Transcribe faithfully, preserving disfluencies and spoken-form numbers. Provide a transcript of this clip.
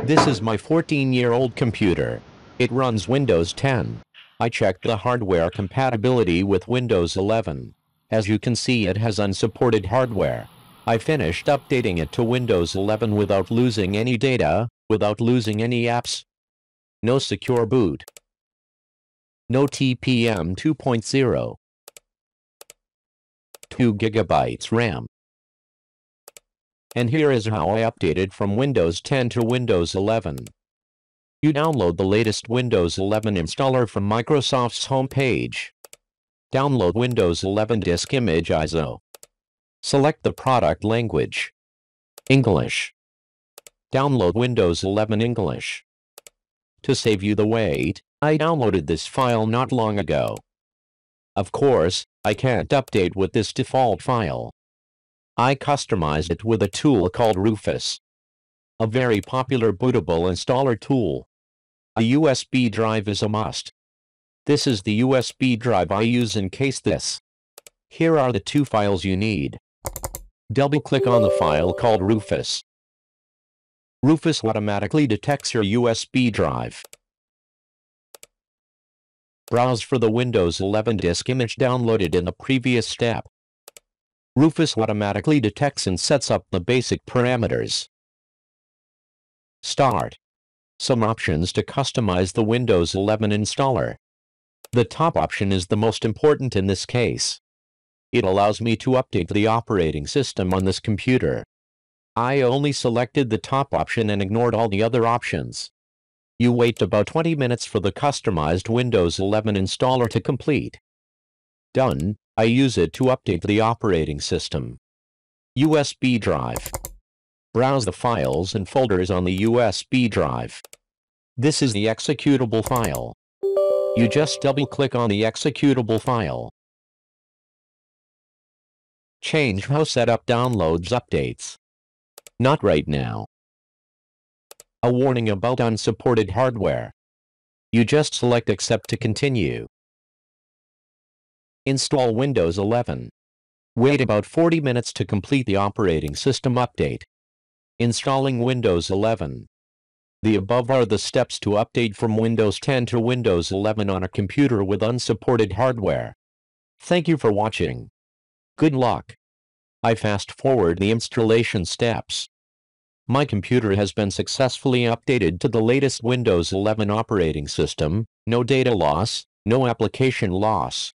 This is my fourteen-year-old computer. It runs Windows ten. I checked the hardware compatibility with Windows eleven. As you can see, it has unsupported hardware. I finished updating it to Windows eleven without losing any data, without losing any apps. No secure boot. No T P M two point oh. two gigabytes RAM. And here is how I updated from Windows ten to Windows eleven. You download the latest Windows eleven installer from Microsoft's homepage. Download Windows eleven Disk Image I S O. Select the product language. English. Download Windows eleven English. To save you the wait, I downloaded this file not long ago. Of course, I can't update with this default file. I customized it with a tool called Rufus. A very popular bootable installer tool. A U S B drive is a must. This is the U S B drive I use in case this. Here are the two files you need. Double-click on the file called Rufus. Rufus automatically detects your U S B drive. Browse for the Windows eleven disk image downloaded in the previous step. Rufus automatically detects and sets up the basic parameters. Start. Some options to customize the Windows eleven installer. The top option is the most important in this case. It allows me to update the operating system on this computer. I only selected the top option and ignored all the other options. You wait about twenty minutes for the customized Windows eleven installer to complete. Done. I use it to update the operating system. U S B drive. Browse the files and folders on the U S B drive. This is the executable file. You just double-click on the executable file. Change how setup downloads updates. Not right now. A warning about unsupported hardware. You just select Accept to continue. Install Windows eleven. Wait about forty minutes to complete the operating system update. Installing Windows eleven. The above are the steps to update from Windows ten to Windows eleven on a computer with unsupported hardware. Thank you for watching. Good luck. I fast forward the installation steps. My computer has been successfully updated to the latest Windows eleven operating system, no data loss, no application loss.